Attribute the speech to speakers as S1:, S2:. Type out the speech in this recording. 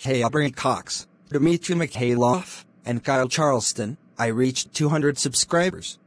S1: Aubrey Cox, Dimitri Mykhaylov, and Kyle Charleston, I reached 200 subscribers.